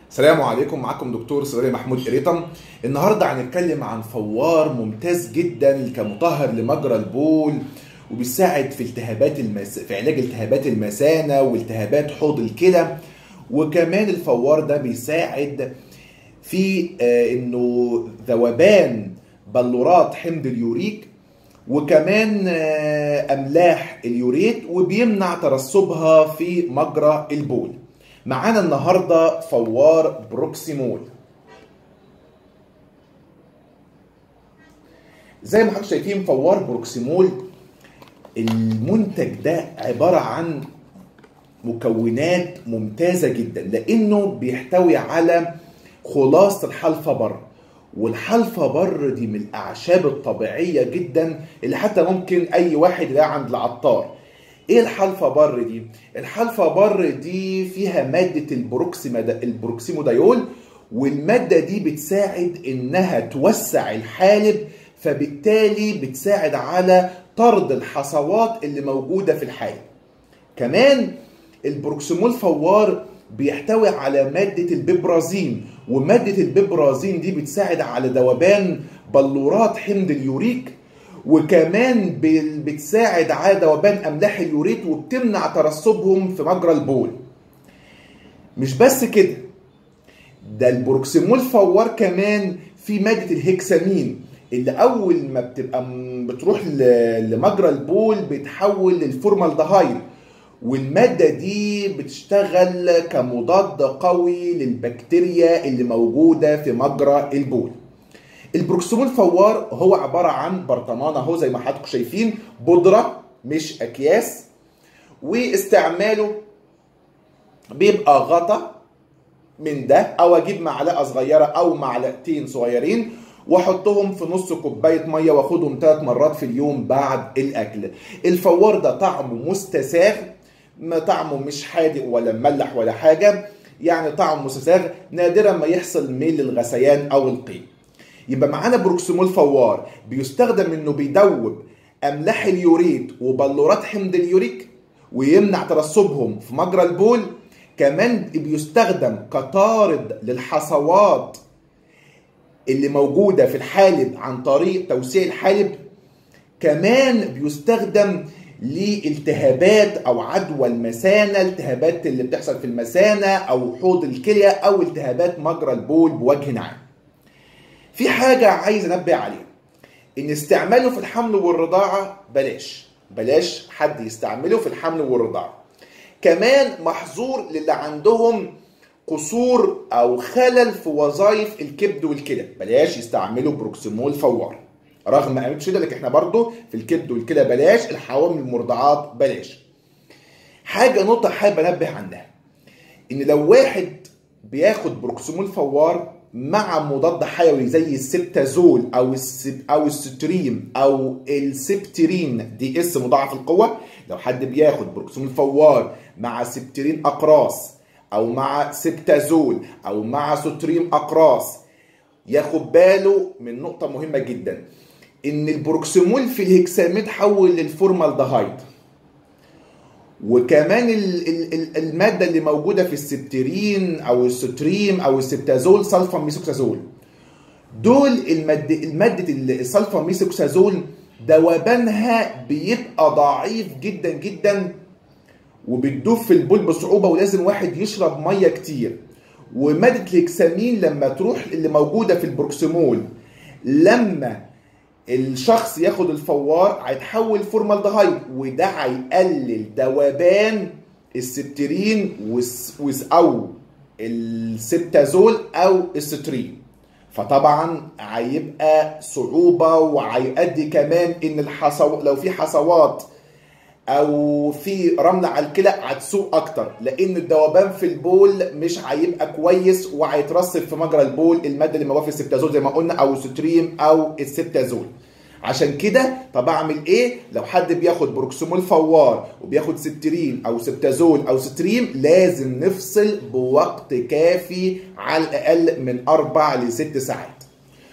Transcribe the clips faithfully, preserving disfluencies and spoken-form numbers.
السلام عليكم. معكم دكتور صيدلي محمود قريطم. النهارده هنتكلم عن فوار ممتاز جدا كمطهر لمجرى البول، وبيساعد في التهابات المس... في علاج التهابات المثانه والتهابات حوض الكلى. وكمان الفوار ده بيساعد في آه انه ذوبان بلورات حمض اليوريك، وكمان آه املاح اليوريت، وبيمنع ترسبها في مجرى البول. معانا النهارده فوار بروكسيمول. زي ما حضرتك شايفين فوار بروكسيمول، المنتج ده عباره عن مكونات ممتازه جدا، لانه بيحتوي على خلاصه الحلفة بر، والحلفة بر دي من الاعشاب الطبيعيه جدا اللي حتى ممكن اي واحد يلاقيها عند العطار. ايه الحلفة بر دي؟ الحلفة بر دي فيها مادة البروكسيمودايول، والمادة دي بتساعد انها توسع الحالب، فبالتالي بتساعد على طرد الحصوات اللي موجودة في الحالب. كمان البروكسيمول فوار بيحتوي على مادة البيبرازين، ومادة البيبرازين دي بتساعد على ذوبان بلورات حمض اليوريك، وكمان بتساعد على ذوبان املاح اليوريت وبتمنع ترسبهم في مجرى البول. مش بس كده، ده البروكسيمول فوار كمان في ماده الهكسامين، اللي اول ما بتبقى بتروح لمجرى البول بتحول للفورمالدهايد، والماده دي بتشتغل كمضاد قوي للبكتيريا اللي موجوده في مجرى البول. البروكسيمول فوار هو عبارة عن برطمان اهو زي ما حضراتكم شايفين، بودرة مش اكياس، واستعماله بيبقى غطا من ده، او اجيب معلقة صغيرة او معلقتين صغيرين واحطهم في نص كوباية مية واخدهم ثلاث مرات في اليوم بعد الاكل. الفوار ده طعمه مستساغ، ما طعمه مش حادق ولا مملح ولا حاجة، يعني طعمه مستساغ، نادرا ما يحصل ميل للغثيان او القيء. يبقى معانا بروكسيمول فوار بيستخدم انه بيدوب املاح اليوريت وبلورات حمض اليوريك ويمنع ترسبهم في مجرى البول. كمان بيستخدم كطارد للحصوات اللي موجوده في الحالب عن طريق توسيع الحالب. كمان بيستخدم لالتهابات او عدوى المثانه، التهابات اللي بتحصل في المثانه او حوض الكليه او التهابات مجرى البول بوجه عام. في حاجة عايز انبه عليها، ان استعماله في الحمل والرضاعة بلاش بلاش حد يستعمله في الحمل والرضاعة. كمان محظور للي عندهم قصور او خلل في وظائف الكبد والكلى، بلاش يستعملوا بروكسيمول فوار. رغم اهمية الشدة لكن احنا برضو في الكبد والكلى بلاش، الحوامل المرضعات بلاش. حاجة نقطة حابب انبه عنها، ان لو واحد بياخد بروكسيمول فوار مع مضاد حيوي زي السبتازول او السب او الستريم او السبترين دي اس مضاعف القوه، لو حد بياخد بروكسيمول فوار مع سبترين اقراص او مع سبتازول او مع ستريم اقراص، ياخد باله من نقطه مهمه جدا، ان البروكسيمول في الهكسامين تحول للفورمالدهايد، وكمان الماده اللي موجوده في السبترين او الستريم او السبتازول سلفا ميثوكسازول. دول الماده الماده السلفا ميثوكسازول ذوبانها بيبقى ضعيف جدا جدا وبتدوب في البول بصعوبه، ولازم واحد يشرب ميه كتير. وماده الهكسامين لما تروح اللي موجوده في البروكسيمول، لما الشخص ياخد الفوار هيتحول فورمالدهايد، وده هيقلل ذوبان السبترين او السبتازول او السترين، فطبعا هيبقى صعوبه، وهيؤدي كمان ان الحصو لو في حصوات او في رمل على الكلى هتسوء اكتر، لان الذوبان في البول مش هيبقى كويس وهيترسب في مجرى البول الماده اللي موجوده في السبتازول زي ما قلنا او الستريم او السبتازول. عشان كده طب اعمل ايه؟ لو حد بياخد بروكسيمول فوار وبياخد سبترين او سبتازول او ستريم، لازم نفصل بوقت كافي على الاقل من اربع لست ساعات.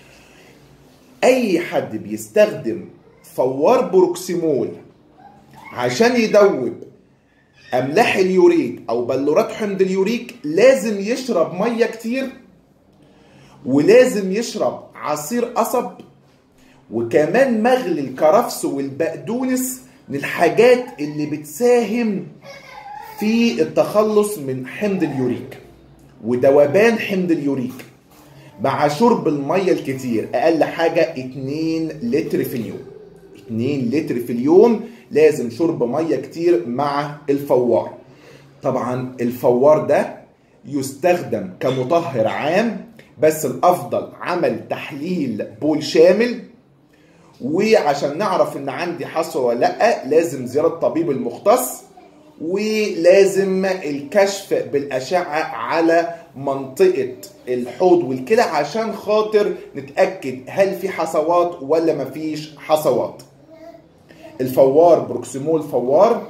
اي حد بيستخدم فوار بروكسيمول عشان يدوب املاح اليوريك او بلورات حمض اليوريك لازم يشرب ميه كتير، ولازم يشرب عصير قصب، وكمان مغلي الكرفس والبقدونس من الحاجات اللي بتساهم في التخلص من حمض اليوريك وذوبان حمض اليوريك، مع شرب الميه الكتير. اقل حاجه اتنين لتر في اليوم. اتنين لتر في اليوم لازم شرب ميه كتير مع الفوار. طبعا الفوار ده يستخدم كمطهر عام، بس الافضل عمل تحليل بول شامل، وعشان نعرف ان عندي حصوه ولا لا لازم زياره الطبيب المختص، ولازم الكشف بالاشعه على منطقه الحوض والكلى عشان خاطر نتاكد هل في حصوات ولا مفيش حصوات. الفوار بروكسيمول فوار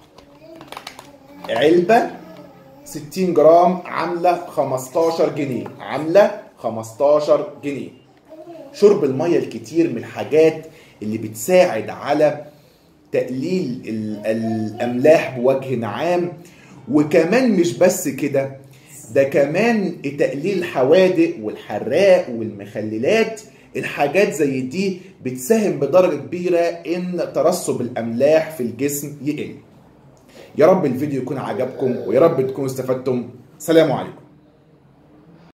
علبه ستين جرام عامله خمستاشر جنيه، عامله خمستاشر جنيه. شرب الميه الكتير من الحاجات اللي بتساعد على تقليل الاملاح بوجه عام، وكمان مش بس كده، ده كمان تقليل الحوادق والحراق والمخللات. الحاجات زي دي بتساهم بدرجه كبيره ان ترسب الاملاح في الجسم يقل. يا رب الفيديو يكون عجبكم، ويا رب تكونوا استفدتم. سلام عليكم.